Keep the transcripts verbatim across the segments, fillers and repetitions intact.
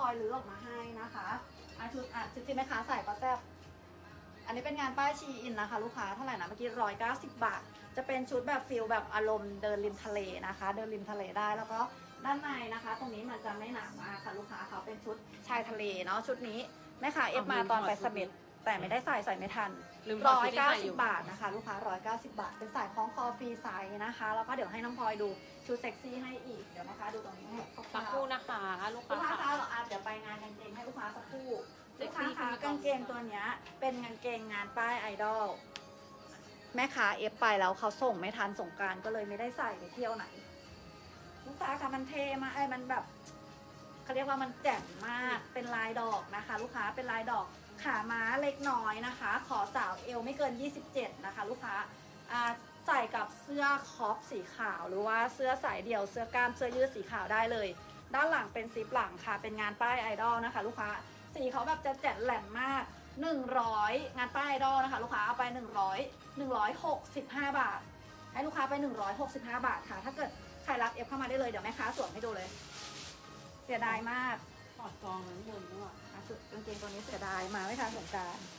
อยรื้อออกมาให้นะคะอ่ะชุดอ่ะชุดที่แม่ค้าใส่ก็แซ่บอันนี้เป็นงานป้ายชีอินนะคะลูกค้าเท่าไหร่นะเมื่อกี้ร้อยเก้าสิบบาทจะเป็นชุดแบบฟิลแบบอารมณ์เดินริมทะเลนะคะเดินริมทะเลได้แล้วก็ด้านในนะคะตรงนี้มันจะไม่หนามากค่ะลูกค้าเขาเป็นชุดชายทะเลเนาะชุดนี้แม่ค้าเอฟมาตอนไปเสม็ดแต่ไม่ได้ใส่ใส่ไม่ทันร้อยเก้าสิบบาทนะคะลูกค้าร้อยเก้าสิบบาทเป็นสายคล้องคอฟรีไซส์นะคะแล้วก็เดี๋ยวให้น้องพลอยดูชุดเซ็กซี่ให้อีกเดี๋ยวนะคะดูตรงนี้ให้สักครู่นะคะลูกลูกค้าค้าคะเราอาจจะไปงานกางเกงให้ลูกค้าสักครู่ลูกค้าคะกางเกงตัวนี้เป็นกางเกงงานป้ายไอดอลแม่ค้าเอฟไปแล้วเขาส่งไม่ทันสงกรานต์ก็เลยไม่ได้ใส่ไปเที่ยวไหนลูกค้าคะมันเท่มากไอ้มันแบบเขาเรียกว่ามันแจ่มมากเป็นลายดอกนะคะลูกค้าเป็นลายดอกขาม้าเล็กน้อยนะคะขอสาวเอวไม่เกินยี่สิบเจ็ดนะคะลูกค้าใส่กับเสื้อคอปสีขาวหรือว่าเสื้อสายเดี่ยวเสื้อกล้ามเสื้อยืดสีขาวได้เลยด้านหลังเป็นซิปหลังค่ะเป็นงานป้ายไอดอลนะคะลูกค้าสีเขาแบบจะแจ่มแหลมมากหนึ่งร้อยงานป้ายไอดอลนะคะลูกค้าเอาไปหนึ่งร้อย หนึ่งร้อยหกสิบห้าบาทให้ลูกค้าไปหนึ่งร้อยหกสิบห้าบาทค่ะถ้าเกิดใครรับเอฟเข้ามาได้เลยเดี๋ยวแม่ค้าสวมให้ดูเลยเสียดายมากถอดกองนั้นบนด้วยชุดกางเกงตัวนี้เสียดายมาไม่ทันสงกรานต์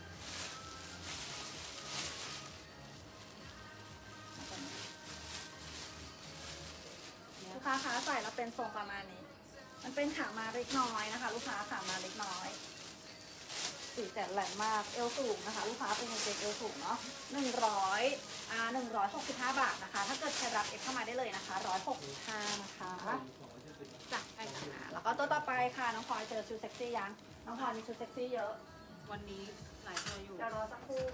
ลูกค้าคะใส่แล้วเป็นทรงประมาณนี้มันเป็นขามาเล็กน้อยนะคะลูกค้าขามาเล็กน้อยสีแจ่มแหลมมากเอวสูงนะคะลูกค้าเป็นกางเกงเอวสูงเนาะหนึ่งร้อยอ่าหนึ่งร้อยหกสิบห้าบาทนะคะถ้าเกิดใครรับเอฟเข้ามาได้เลยนะคะร้อยหกสิบห้านะคะจ้ะใช่ค่ะแล้วก็ตัวต่อไปค่ะน้องพลอยเจอชุดเซ็กซี่ยังน้องพลอยมีชุดเซ็กซี่เยอะวันนี้หลายตัวอยู่จะรอสักครู่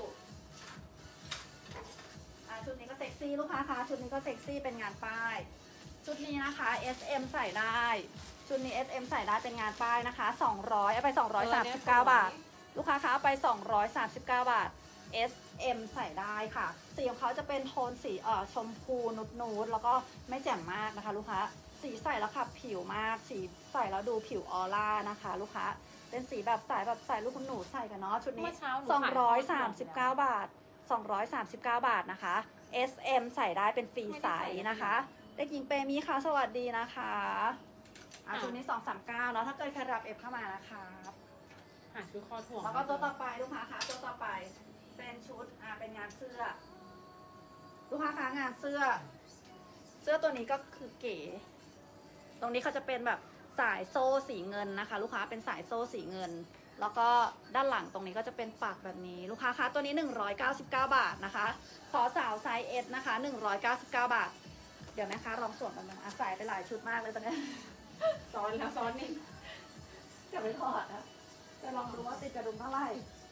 อ่าชุดนี้ก็เซ็กซี่ลูกค้าคะชุดนี้ก็เซ็กซี่เป็นงานป้ายชุดนี้นะคะ เอส เอ็ม ใส่ได้ชุดนี้ เอส เอ็ม ใส่ได้เป็นงานป้ายนะคะสองร้อยเอาไปสองร้อยสามสิบเก้าบาทลูกค้าคะเอาไปสองร้อยสามสิบเก้าบาท เอส เอ็ม ใส่ได้ค่ะสีของเขาจะเป็นโทนสีเอ่อชมพูนุดนูดแล้วก็ไม่แจ่มมากนะคะลูกค้าสีใส่แล้วขับผิวมากสีใส่แล้วดูผิวออร่านะคะลูกค้าเป็นสีแบบสายแบบใส่ลูกคุณหนูใส่กันเนาะชุดนี้สองร้อยสามสิบเก้าบาทสองร้อยสามสิบเก้าบาทนะคะ เอส เอ็ม ใส่ได้เป็นฟรีไซส์นะคะเด็กหญิงเปมีค่ะสวัสดีนะคะอ่ะชุดนี้สองสามเก้าเนาะถ้าเกิดใครรับเอฟเข้ามานะคะหาชุดคอถ่วงแล้วก็ตัวต่อไปลูกค้าคะตัวต่อไปเป็นชุดอ่าเป็นงานเสื้อลูกค้าคะงานเสื้อเสื้อตัวนี้ก็คือเก๋ตรงนี้เขาจะเป็นแบบสายโซ่สีเงินนะคะลูกค้าเป็นสายโซ่สีเงินแล้วก็ด้านหลังตรงนี้ก็จะเป็นปักแบบนี้ลูกค้าคะตัวนี้หนึ่งร้อยเก้าสิบเก้าบาทนะคะขอสาวไซส์ เอส นะคะหนึ่งร้อยเก้าสิบเก้าบาทเดี๋ยวแม่ค้าลองสวมกันนะใส่ไปหลายชุดมากเลยตอนนี้ซ้อนแล้วซ้อนนี่จะไปถอดนะจะลองดูว่าติดกระดุมเท่าไหร่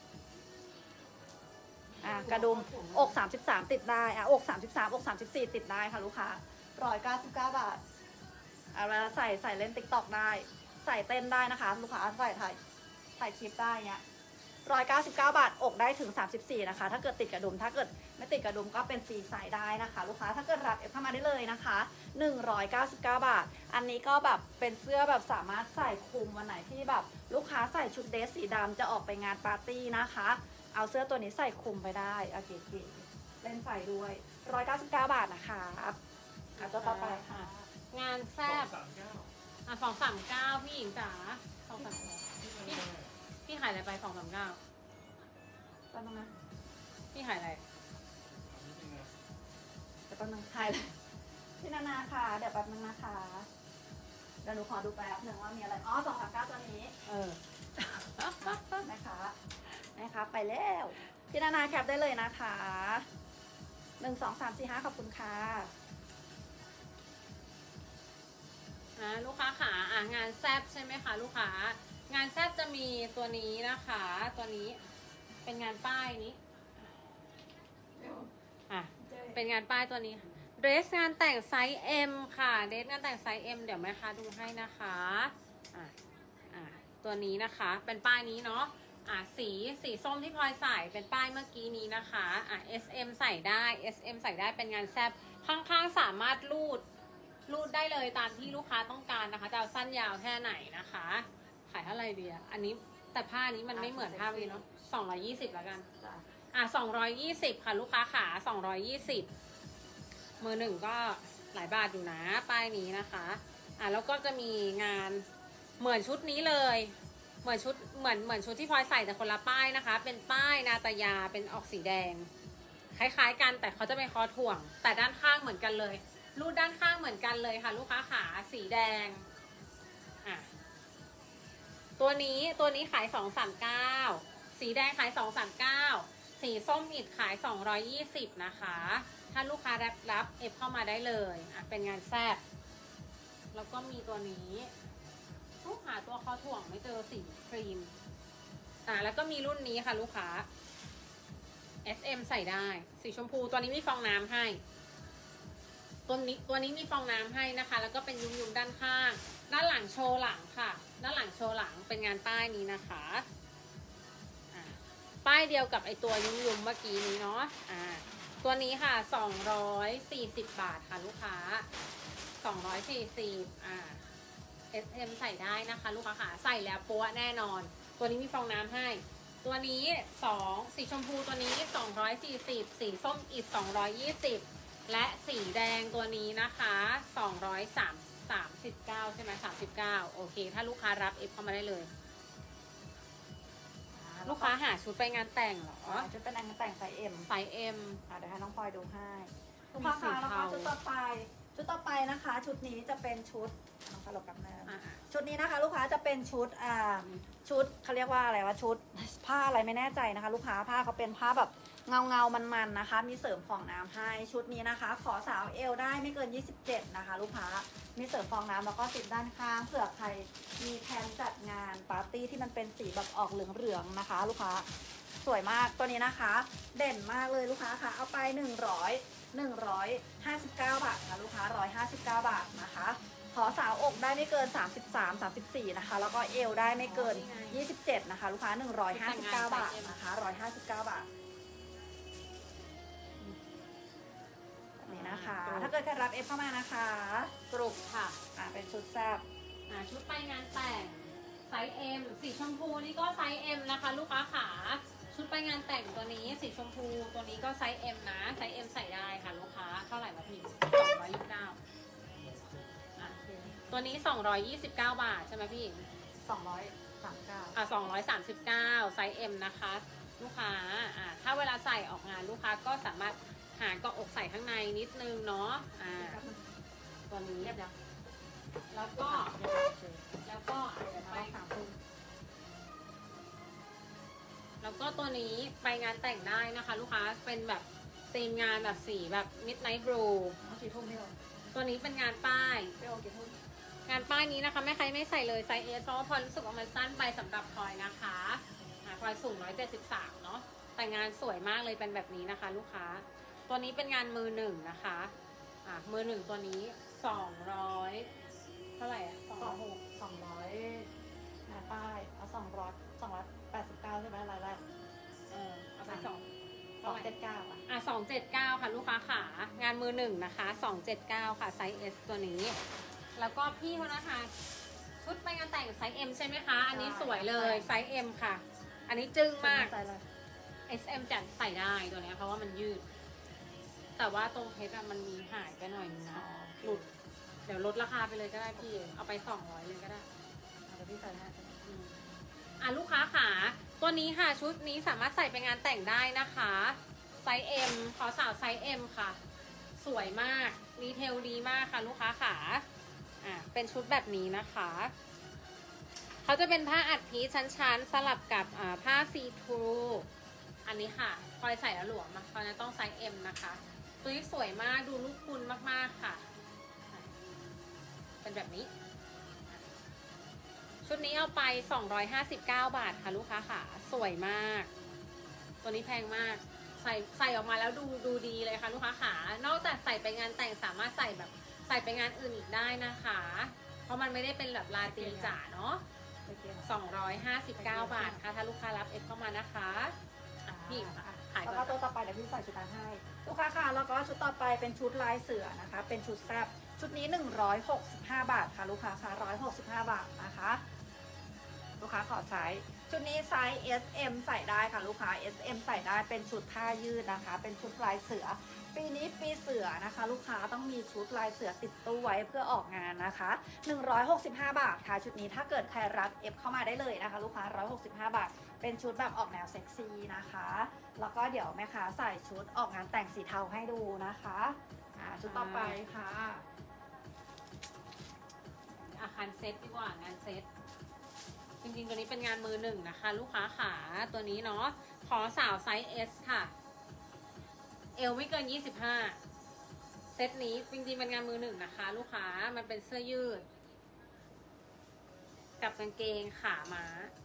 อ่ะกระดุมอกสามสิบสามติดได้อ่ะอกสามสิบสามอกสามสิบสี่ติดได้ค่ะลูกค้าหนึ่งร้อยเก้าสิบเก้าบาทเอาเวลาใส่ใส่เล่นติ๊กต็อกได้ใส่เต้นได้นะคะลูกค้าใส่ถ่ายถ่ายคลิปได้เงี้ยหนึ่งร้อยเก้าสิบเก้าบาทอกได้ถึงสามสิบสี่นะคะถ้าเกิดติดกระดุมถ้าเกิดไม่ติดกระดุมก็เป็นฟรีใส่ได้นะคะลูกค้าถ้าเกิดรับเอฟเข้ามาได้เลยนะคะหนึ่งร้อยเก้าสิบเก้าบาทอันนี้ก็แบบเป็นเสื้อแบบสามารถใส่คลุมวันไหนที่แบบลูกค้าใส่ชุดเดรสสีดำจะออกไปงานปาร์ตี้นะคะเอาเสื้อตัวนี้ใส่คลุมไปได้โอเคเก๋เล่นไฟด้วยหนึ่งร้อยเก้าสิบเก้าบาทนะคะอ่ะตัวต่อไปค่ะงานแซ่บอ่ะสองสามเก้าพี่หญิงจ๋าสองสามพี่พี่ขายอะไรไปสองสามเก้าตอนนั้นนะพี่ขายอะไรแต่ตอนนั้นขายเลยพี่นานาค่ะเดี๋ยวแป๊บนึงนะคะเดี๋ยวหนูขอดูแป๊บหนึ่งว่ามีอะไรอ๋อสองสามเก้าตัวนี้เออนะคะนะคะไปแล้วพี่นานาแคปได้เลยนะคะหนึ่งสองสามสี่ห้าขอบคุณค่ะนะลูกค้าขาอ่ะงานแซบใช่ไหมคะลูกค้างานแซบจะมีตัวนี้นะคะตัวนี้เป็นงานป้ายนี้อ่ะเป็นงานป้ายตัวนี้เดรสงานแต่งไซส์ เอ็ม ค่ะเดรสงานแต่งไซส์ เอ็ม เดี๋ยวแม่ค้าดูให้นะคะอ่ะอ่ะตัวนี้นะคะเป็นป้ายนี้เนาะอ่ะสีสีส้มที่พลอยใส่เป็นป้ายเมื่อกี้นี้นะคะอ่ะ เอส เอ็ม ใส่ได้ เอส เอ็ม ใส่ได้เป็นงานแซบข้างๆสามารถรูดรูดได้เลยตามที่ลูกค้าต้องการนะคะจะเอาสั้นยาวแค่ไหนนะคะขายเท่าไหร่ดีอ่ะอันนี้แต่ผ้านี้มันไม่เหมือนผ้านี้เนาะสองร้อยยี่สิบแล้วกันอ่ะสองร้อยยี่สิบค่ะลูกค้าขาสองร้อยยี่สิบมือหนึ่งก็หลายบาทอยู่นะป้ายนี้นะคะอ่ะแล้วก็จะมีงานเหมือนชุดนี้เลย เหมือนชุดเหมือนเหมือนชุดที่พลอยใส่แต่คนละป้ายนะคะ เป็นป้ายนาตยาเป็นออกสีแดง คล้ายๆกันแต่เขาจะเป็นคอถ่วง แต่ด้านข้างเหมือนกันเลยรูดด้านข้างเหมือนกันเลยค่ะ ลูกค้าขาสีแดงอ่ะตัวนี้ตัวนี้ขายสองสามเก้าสีแดงขายสองสามเก้าสีส้มอิดขายสองร้อยยี่สิบนะคะ ถ้าลูกค้ารับรับเอฟเข้ามาได้เลยอ่ะเป็นงานแซ่บแล้วก็มีตัวนี้ลูกหาตัวคอถ่วงไม่เจอสีครีมอ่ะแล้วก็มีรุ่นนี้ค่ะลูกค้า เอส เอ็ม ใส่ได้สีชมพูตัวนี้มีฟองน้ำให้ตัวนี้ตัวนี้มีฟองน้ำให้นะคะ แล้วก็เป็นยุ้งๆด้านข้างด้านหลังโชว์หลังค่ะด้านหลังโชว์หลังเป็นงานป้ายนี้นะคะอ่ะป้ายเดียวกับไอตัวยุ้งๆเมื่อกี้นี้เนาะอ่าตัวนี้ค่ะสองร้อยสี่สิบบาทค่ะลูกค้าสองร้อยสี่สิบอ่า เอส เอ็ม ใส่ได้นะคะลูกค้าค่ะใส่แล้วปัวแน่นอนตัวนี้มีฟองน้ำให้ตัวนี้สองสีชมพูตัวนี้สองร้อยสี่สิบสีส้มอีกสองร้อยยี่สิบและสีแดงตัวนี้นะคะสองร้อยสามสิบเก้าใช่ไหมสามสิบเก้าโอเคถ้าลูกค้ารับเอฟเข้ามาได้เลยลูกค้าหาชุดไปงานแต่งเหรอชุดเป็นงานแต่งไซส์ M ไซส์ M อ่ะเดี๋ยวให้น้องพลอยดูให้ลูกค้าคะแล้วก็ชุดต่อไปชุดต่อไปนะคะ ชุดนี้จะเป็นชุดน้องพลอยหลบกับแม่ชุดนี้นะคะ ลูกค้าจะเป็นชุดอ่าชุดเขาเรียกว่าอะไรวะชุดผ้าอะไรไม่แน่ใจนะคะ ลูกค้าผ้าเขาเป็นผ้าแบบเงาเงามันๆนะคะ มีเสริมฟองน้ำให้ชุดนี้นะคะ ขอสาวเอวได้ไม่เกินยี่สิบเจ็ดนะคะ ลูกค้ามีเสริมฟองน้ำแล้วก็ติดด้านข้างเผื่อใครมีแพลนจัดงานปาร์ตี้ที่มันเป็นสีแบบออกเหลืองๆนะคะ ลูกค้าสวยมากตัวนี้นะคะ เด่นมากเลยลูกค้าค่ะเอาไปหนึ่งร้อยหนึ่งร้อยห้าสิบเก้าบาทนะลูกค้าหนึ่งร้อยห้าสิบเก้าบาทนะคะขอสาวอกได้ไม่เกินสามสิบสาม สามสิบสี่นะคะแล้วก็เอวได้ไม่เกินยี่สิบเจ็ดนะคะลูกค้าหนึ่งร้อยห้าสิบเก้าบาทนะคะหนึ่งร้อยห้าสิบเก้าบาทนี่นะคะถ้าเกิดใครรับเอฟเข้ามานะคะกรุบค่ะอ่าเป็นชุดแซ่บอ่าชุดไปงานแต่งไซส์ M สีชมพูนี่ก็ไซส์ M นะคะลูกค้าขาชุดไปงานแต่งตัวนี้สีชมพูตัวนี้ก็ไซส์ M นะไซส์ M ใส่ได้ค่ะลูกค้าเท่าไหร่มาพี่สองร้อยยี่สิบเก้าตัวนี้สองร้อยยี่สิบเก้าบาทใช่ไหมพี่สองร้อยสามสิบเก้าอ่ะสองร้อยสามสิบเก้าไซส์ M นะคะลูกค้าอ่าถ้าเวลาใส่ออกงานลูกค้าก็สามารถหาเกาะอกใส่ข้างในนิดนึงเนาะอ่าตัวนี้แล้วก็แล้วก็ไปสามทุ่มแล้วก็ตัวนี้ไปงานแต่งได้นะคะลูกค้าเป็นแบบธีมงานแบบสีแบบ midnight blue กี่ทุ่มนี่หรอตัวนี้เป็นงานป้ายไปโอกี่ทุ่มงานป้ายนี้นะคะไม่ใครไม่ใส่เลยไซส์ S เพราะว่าพลอยรู้สึกว่ามันสั้นไปสำหรับพลอยนะคะพลอยสูงหนึ่งร้อยเจ็ดสิบสามเนาะแต่งานสวยมากเลยเป็นแบบนี้นะคะลูกค้าตัวนี้เป็นงานมือหนึ่งนะคะอ่ะมือหนึ่งตัวนี้สองร้อยเท่าไหร่อ่ะสองร้อยหกสองร้อยงานป้ายเอาสองร้อยสองร้อยแปดสิบเก้าใช่ไหมรายแรกเออเอาไปสองสองเจ็ดเก้าอ่ะอ่ะสองเจ็ดเก้าค่ะลูกค้าขางานมือหนึ่งนะคะสองเจ็ดเก้าค่ะไซส์ S ตัวนี้แล้วก็พี่เขานะคะชุดไปงานแต่งไซส์ M ใช่ไหมคะอันนี้สวยเลยไซส์ M ค่ะอันนี้จึ้งมาก เอส เอ็ม จัดใส่ได้ตัวนี้เพราะว่ามันยืดแต่ว่าตรงเพชรมันมีหายไปหน่อยนึงนะหลุดเดี๋ยวลดราคาไปเลยก็ได้พี่เอาไปสองร้อยเลยก็ได้เดี๋ยวพี่ใส่ให้อ่ะลูกค้าขาตัวนี้ค่ะชุดนี้สามารถใส่ไปงานแต่งได้นะคะไซส์ M ขอสาวไซส์ M ค่ะสวยมากดีเทลดีมากค่ะลูกค้าขาอ่ะเป็นชุดแบบนี้นะคะเขาจะเป็นผ้าอัดพีชชั้นๆสลับกับผ้าซีทรูอันนี้ค่ะพลอยใส่แล้วหลวมเพราะนั้นต้องไซส์ M นะคะตัวนี้สวยมากดูลูกคุณมากๆค่ะเป็นแบบนี้ชุดนี้เอาไปสองร้อยห้าสิบเก้าบาทค่ะลูกค้าค่ะสวยมากตัวนี้แพงมากใส่ใส่ออกมาแล้วดูดูดีเลยค่ะลูกค้าขานอกจากใส่ไปงานแต่งสามารถใส่แบบใส่ไปงานอื่นอีกได้นะคะเพราะมันไม่ได้เป็นแบบลาตีจ๋าเนาะสองร้อยห้าสิบเก้าบาทค่ะถ้าลูกค้ารับเอฟเข้ามานะคะพี่ขายแล้วก็ตัวต่อไปเดี๋ยวพี่ใส่ชุดนั้นให้ลูกค้าค่ะแล้วก็ชุดต่อไปเป็นชุดลายเสือนะคะเป็นชุดแซ่บชุดนี้หนึ่งร้อยหกสิบห้าบาทค่ะลูกค้าค่ะหนึ่งร้อยหกสิบห้าบาทนะคะลูกค้าขอไซส์ชุดนี้ไซส์ เอส เอ็ม ใส่ได้ค่ะลูกค้า เอส เอ็ม ใส่ได้เป็นชุดผ้ายืดนะคะเป็นชุดลายเสือปีนี้ปีเสือนะคะ ลูกค้าต้องมีชุดลายเสือติดตู้ไว้เพื่อออกงานนะคะหนึ่งร้อยหกสิบห้าบาทค่ะชุดนี้ถ้าเกิดใครรับเอฟเข้ามาได้เลยนะคะ ลูกค้าหนึ่งร้อยหกสิบห้าบาทเป็นชุดแบบออกแนวเซ็กซี่นะคะแล้วก็เดี๋ยวแม่ค้าใส่ชุดออกงานแต่งสีเทาให้ดูนะคะอ่าชุดต่อไปค่ะอาคารเซตดีกว่างานเซตจริงๆตัวนี้เป็นงานมือหนึ่งนะคะ ลูกค้าขาตัวนี้เนาะขอสาวไซส์ S ค่ะเอวไม่เกินยี่สิบห้าเซตนี้จริงๆเป็นงานมือหนึ่งนะคะ ลูกค้ามันเป็นเสื้อยืดกับกางเกงขาม้า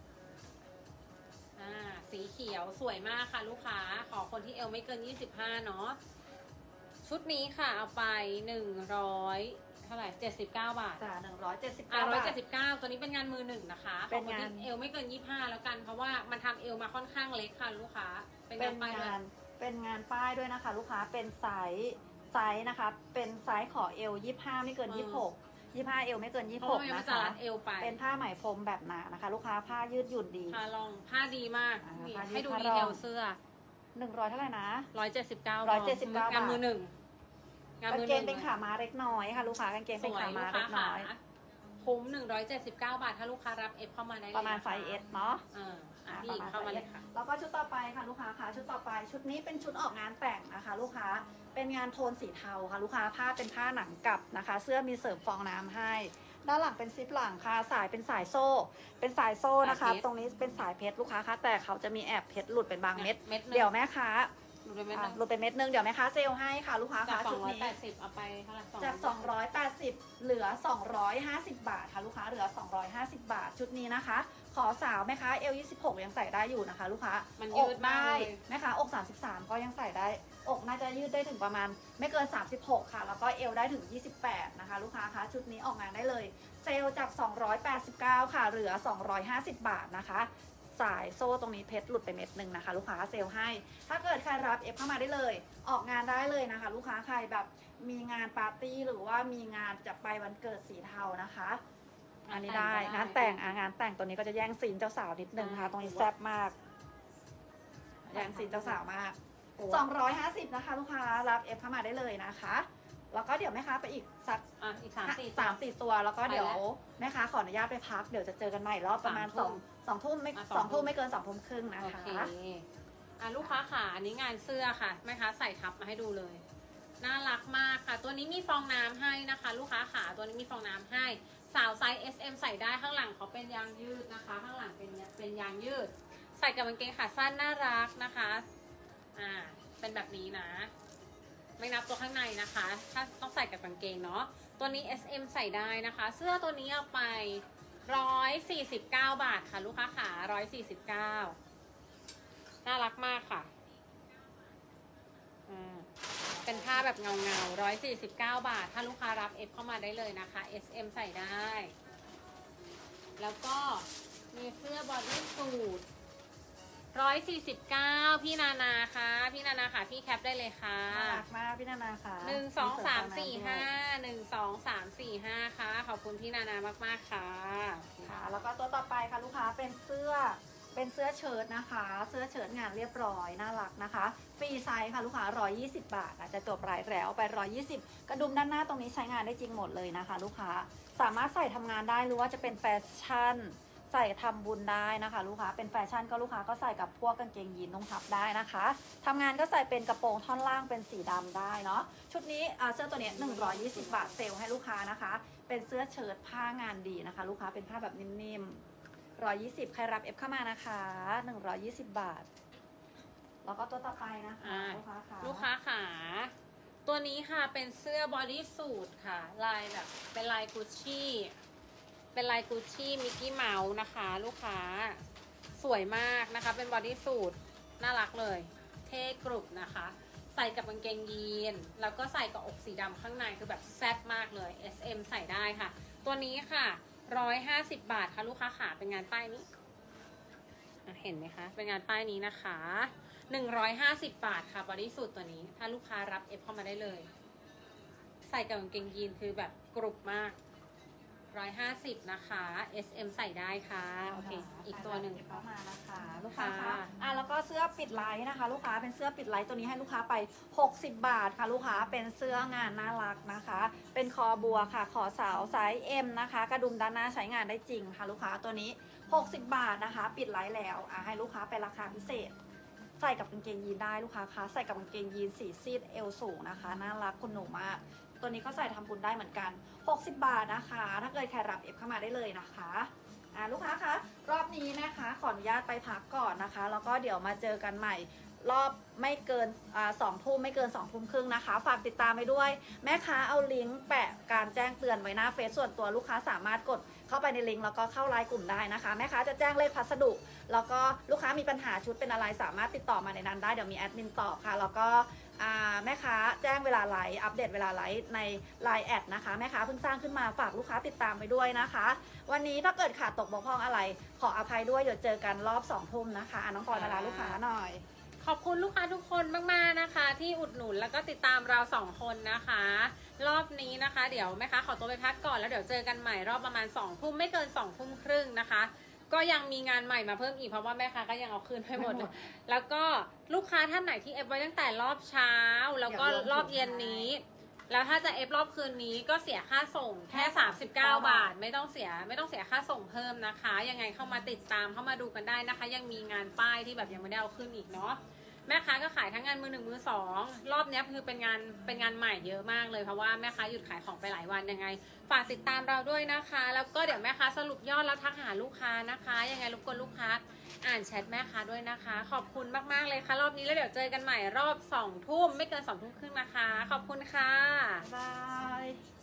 อ่าสีเขียวสวยมากค่ะ ลูกค้าขอคนที่เอวไม่เกินยี่สิบห้าเนาะชุดนี้ค่ะเอาไปหนึ่งร้อยเท่าไหร่เจ็ดสิบเก้าบาทจ้าหนึ่งร้อยเจ็ดสิบอ่าเก้าร้อยบาทเจ็ดสิบเก้าตัวนี้เป็นงานมือหนึ่งนะคะเป็นงานขอคที่เอวไม่เกินยี่ห้าแล้วกันเพราะว่ามันทำเอวมาค่อนข้างเล็กค่ะลูกค้าเป็นเป็งานนป้ายด้วยงานเป็นงานป้ายด้วยนะคะ ลูกค้าเป็นไซส์ไซส์นะคะ เป็นไซส์ขอเอวยี่ห้าไม่เกินยี่หกยี่ห้าเอวไม่เกินยี่เพหราะกว่ามันนะจะคะรัดเอวไปเป็นผ้าไหมพรมแบบหนานะคะ ลูกค้าผ้ายืดหยุ่นดีผ้าลองผ้าดีมากอ่านี่ผ้ายืดให้ดูผ้าดีลองเทลเสื้อหนึ่งร้อยเท่าไหร่นะร้อยเจ็ดสิบเก้าร้อยเจ็ดสิบเก้างานมือหนึ่งงานกางมือหเกนึ่งงเป็นขาม้าเล็กน้อยค่ะ ลูกค้ากางเกงสเป็นวยขาลูม้าก เล็ค้าก ขาน้อยคุ้มหนึ่งร้อยเจ็ดสิบเก้าบาทถ้าลูกค้ารับเอฟเข้ามาได้เลยประมาณไซนคส์เอสเนาะเอออ่ะพี่หญิงเข้ามาเลยค่ะแล้วก็ชุดต่อไปค่ะลูกค้าค่ะชุดต่อไปชุดนี้เป็นชุดออกงานแต่งนะคะ ลูกค้าเป็นงานโทนสีเทาค่ะ ลูกค้าผ้าเป็นผ้าหนังกลับนะคะ เสื้อมีเสริมฟองน้ำให้ด้านหลังเป็นซิปหลังค่ะสายเป็นสายโซ่ เป็นสายโซ่นะคะสายเพชรตรงนี้เป็นสายเพชรลูกค้าคะแต่เขาจะมีแอบเพชรหลุดเป็นบางเม็ดเม็ดหนึ่งเดี๋ยวแม่ค้าดูด้วยเม็ดหอ่ะนึ่งหลุดเป็นเม็ดนึงเดี๋ยวแม่ค้าเซลล์ให้ค่ะลูกค้าจากคะสอชุงดร้อยนี้แปดสิบเอาไปเท่าไหร่จาก สองร้อยแปดสิบ เหลือ สองร้อยห้าสิบ บาทค่ะลูกค้า เหลือ สองร้อยห้าสิบ บาท ชุดนี้นะคะ ขอสาวไหมคะ เอลยี่สิบหกยังใส่ได้อยู่นะคะ ลูกค้ามันอยืกดมากได้เลยนะคะอกสามสิบสามก็ยังใส่ได้ อกน่าจะยืดได้ถึงประมาณไม่เกินสามสิบหกค่ะ แล้วก็เอวได้ถึงยี่สิบแปดนะคะ ลูกค้าคะ ชุดนี้ออกงานได้เลย เซลล์จาก สองร้อยแปดสิบเก้า ค่ะ เหลือ สองร้อยห้าสิบ บาทนะคะ สายโซ่ตรงนี้เพชรหลุดไปเม็ดหนึ่งนะคะ ลูกค้าเซลล์ให้ ถ้าเกิดใครรับเอฟเข้ามาได้เลย ออกงานได้เลยนะคะ ลูกค้าใครแบบมีงานปาร์ตี้หรือว่ามีงานจะไปวันเกิดสีเทานะคะ อันนี้ได้งานแต่งอ่ะงานแต่งตัวนี้ก็จะแย่งซีนเจ้าสาวนิดนึงนะคะตรงนี้แซ่บมากแย่งซีนเจ้าสาวมากสองร้อยห้าสิบนะคะ ลูกค้ารับเอฟเข้ามาได้เลยนะคะแล้วก็เดี๋ยวแม่ค้าไปอีกสักอ่ะอีกสามสี่สามสี่ตัวแล้วก็ไปแล้วเดี๋ยวแม่ค้าขออนุญาตไปพักเดี๋ยวจะเจอกันใหม่รอบประมาณสาสมองทุ่มสองทุ่มไม่อ่ะสสออง งทุ่ทุ่มมไม่เกินสองทุ่มครึ่งนะโอคะเคอ่ะลูกค้าค่ะอันนี้งานเสื้อค่ะแม่ค้าใส่ทับมาให้ดูเลย น่ารักมากค่ะ ตัวนี้มีฟองน้ำให้นะคะ ลูกค้าขาตัวนี้มีฟองน้ำให้สาวไซส์ เอส เอ็ม ใส่ได้ข้างหลังเขาเป็นยางยืดนะคะ ข้างหลังเป็นเป็นยางยืด ใส่กับกางเกงขาสั้นน่ารักนะคะอ่าเป็นแบบนี้นะ ไม่นับตัวข้างในนะคะ ถ้าต้องใส่กับกางเกงเนาะตัวนี้ เอส เอ็ม ใส่ได้นะคะ เสื้อตัวนี้เอาไปหนึ่งร้อยสี่สิบเก้าบาทค่ะ ลูกค้าขาหนึ่งร้อยสี่สิบเก้าน่ารักมากค่ะอ่าเป็นผ้าแบบเงาเงาหนึ่งร้อยสี่สิบเก้าบาท ถ้าลูกค้ารับ F เข้ามาได้เลยนะคะ เอส เอ็ม ใส่ได้ แล้วก็มีเสื้อบอดี้สูทร้อยสี่สิบเก้าพี่นานาค่ะพี่นานาค่ะพี่แคปได้เลยค่ะน่ารักมากพี่นานาค่ะหนึ่งสองสามสี่มีเริห้าฟองน้ำด้วยหนึ่งสองสามสี่ห้าค่ะขอบคุณพี่นานามากๆค่ะค่ะแล้วก็ตัวต่อไปค่ะลูกค้าเป็นเสื้อเป็นเสื้อเชิ้ตนะคะ เสื้อเชิ้ตงานเรียบร้อยน่ารักนะคะฟรีไซส์ค่ะลูกค้าหนึ่งร้อยยี่สิบบาทอาจจะจบรายแล้วไปหนึ่งร้อยยี่สิบกระดุมด้านหน้าตรงนี้ใช้งานได้จริงหมดเลยนะคะ ลูกค้าสามารถใส่ทำงานได้หรือว่าจะเป็นแฟชั่นใส่ทำบุญได้นะคะ ลูกค้าเป็นแฟชั่นก็ลูกค้าก็ใส่กับพวกกางเกงยีนนุ่งทับได้นะคะทำงานก็ใส่เป็นกระโปรงท่อนล่างเป็นสีดำได้เนาะชุดนี้อ่าเสื้อตัวนี้หนึ่งร้อยยี่สิบบาทเซลล์ให้ลูกค้านะคะ เป็นเสื้อเชิ้ตผ้างานดีนะคะ ลูกค้าเป็นผ้าแบบนิ่มๆหนึ่งร้อยยี่สิบใครรับเอฟเข้ามานะคะหนึ่งร้อยยี่สิบบาทแล้วก็ตัวต่อไปนะคะอ่าลูกค้าค่ะลูกค้าขาตัวนี้ค่ะเป็นเสื้อบอดี้สูทค่ะ ลายแบบเป็นลายกุชชี่เป็นลายกุชชี่มิกกี้เมาส์นะคะ ลูกค้าสวยมากนะคะ เป็นบอดี้สูทน่ารักเลย เท่กรุบนะคะ ใส่กับกางเกงยีนแล้วก็ใส่กับอกสีดำข้างในคือแบบแซ่บมากเลย เอส เอ็ม ใส่ได้ค่ะ ตัวนี้ค่ะหนึ่งร้อยห้าสิบบาทค่ะลูกค้าขาเป็นงานป้ายนี้อ่ะเห็นไหมคะเป็นงานป้ายนี้นะคะหนึ่งร้อยห้าสิบบาทค่ะบอดี้สูทตัวนี้ถ้าลูกค้ารับเอฟเข้ามาได้เลย ใส่กับกางเกงยีนคือแบบกรุบมากร้อยห้าสิบนะคะ เอส เอ็ม ใส่ได้ค่ะ โอเค อีกตัวหนึ่งเข้ามานะคะลูกค้าค่ะคะอ่ะแล้วก็เสื้อปิดไลท์นะคะ ลูกค้าเป็นเสื้อปิดไลท์ตัวนี้ให้ลูกค้าไปหกสิบบาทค่ะลูกค้าเป็นเสื้องานน่ารักนะคะ เป็นคอบัวค่ะขอสาวไซส์ M นะคะ กระดุมด้านหน้าใช้งานได้จริงค่ะลูกค้าตัวนี้หกสิบบาทนะคะ ปิดไลท์แล้วอ่ะให้ลูกค้าไปราคาพิเศษ ใส่กับกางเกงยีนได้ลูกค้าคะใส่กับกางเกงยีนสีซีดเอวสูงนะคะน่ารักคุณหนูมากตัวนี้ก็ใส่ทำบุญได้เหมือนกันหกสิบบาทนะคะ ถ้าเกิดใครรับเอฟเข้ามาได้เลยนะคะอ่าลูกค้าคะรอบนี้นะคะขออนุญาตไปพักก่อนนะคะ แล้วก็เดี๋ยวมาเจอกันใหม่ รอบไม่เกินสองทุ่มไม่เกินสองทุ่มครึ่งนะคะ ฝากติดตามไปด้วย แม่ค้าเอาลิงก์แปะการแจ้งเตือนไว้หน้าเฟซส่วนตัวลูกค้าสามารถกดเข้าไปในลิงก์แล้วก็เข้าไลน์กลุ่มได้นะคะ แม่ค้าจะแจ้งเลขพัสดุ แล้วก็ลูกค้ามีปัญหาชุดเป็นอะไรสามารถติดต่อมาในนั้นได้เดี๋ยวมีแอดมินตอบค่ะ แล้วก็แม่ค้าแจ้งเวลาไลฟ์อัปเดตเวลาไลฟ์ใน ไลน์ แอดนะคะแม่ค้าเพิ่งสร้างขึ้นมาฝากลูกค้าติดตามไปด้วยนะคะ วันนี้ถ้าเกิดขาดตกบกพร่องอะไรขออภัยด้วยเดี๋ยวเจอกันรอบสองทุ่มนะคะอ่ะน้องกรมาลาลูกค้าหน่อยขอบคุณลูกค้าทุกคนมากๆนะคะ ที่อุดหนุนแล้วก็ติดตามเราสองคนนะคะ รอบนี้นะคะ เดี๋ยวแม่ค้าขอตัวไปพักก่อนแล้วเดี๋ยวเจอกันใหม่รอบประมาณสองทุ่มไม่เกินสองทุ่มครึ่งนะคะ ก็ยังมีงานใหม่มาเพิ่มอีกเพราะว่าแม่ค้าก็ยังเอาคืนไม่หมดเลยแล้วก็ลูกค้าท่านไหนที่เอฟไว้ตั้งแต่รอบเช้าแล้วก็รอบเย็นนี้ แล้วถ้าจะเอฟรอบคืนนี้ก็เสียค่าส่งแค่สามสิบเก้าบาทไม่ต้องเสียไม่ต้องเสียค่าส่งเพิ่มนะคะ ยังไงเข้ามาติดตามเข้ามาดูกันได้นะคะ ยังมีงานป้ายที่แบบยังไม่ได้เอาขึ้นอีกเนาะแม่ค้าก็ขายทั้งงานมือหนึ่งมือสองรอบนี้คือเป็นงานเป็นงานใหม่เยอะมากเลยเพราะว่าแม่ค้าหยุดขายของไปหลายวันยังไงฝากติดตามเราด้วยนะคะ แล้วก็เดี๋ยวแม่ค้าสรุปยอดแล้วทักหาลูกค้านะคะยังไงรบกวนลูกค้าอ่านแชทแม่ค้าด้วยนะคะ ขอบคุณมากๆเลยค่ะรอบนี้แล้วเดี๋ยวเจอกันใหม่รอบสองทุ่มไม่เกินสองทุ่มครึ่งนะคะขอบคุณค่ะบาย